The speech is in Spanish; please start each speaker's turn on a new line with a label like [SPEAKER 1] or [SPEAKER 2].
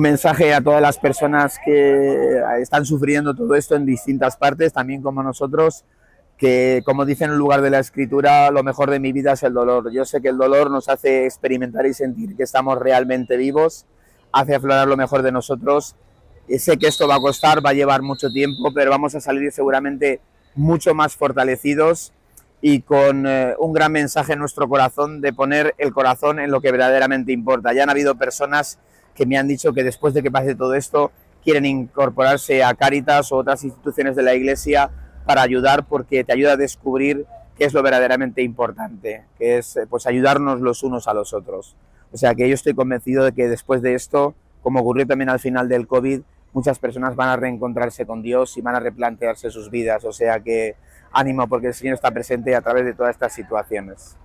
[SPEAKER 1] Un mensaje a todas las personas que están sufriendo todo esto en distintas partes, también como nosotros, que como dice en un lugar de la escritura, lo mejor de mi vida es el dolor. Yo sé que el dolor nos hace experimentar y sentir que estamos realmente vivos, hace aflorar lo mejor de nosotros. Y sé que esto va a costar, va a llevar mucho tiempo, pero vamos a salir seguramente mucho más fortalecidos y con un gran mensaje en nuestro corazón de poner el corazón en lo que verdaderamente importa. Ya han habido personas que me han dicho que después de que pase todo esto quieren incorporarse a Cáritas o otras instituciones de la Iglesia para ayudar, porque te ayuda a descubrir qué es lo verdaderamente importante, que es pues ayudarnos los unos a los otros. O sea que yo estoy convencido de que después de esto, como ocurrió también al final del COVID, muchas personas van a reencontrarse con Dios y van a replantearse sus vidas. O sea que ánimo, porque el Señor está presente a través de todas estas situaciones.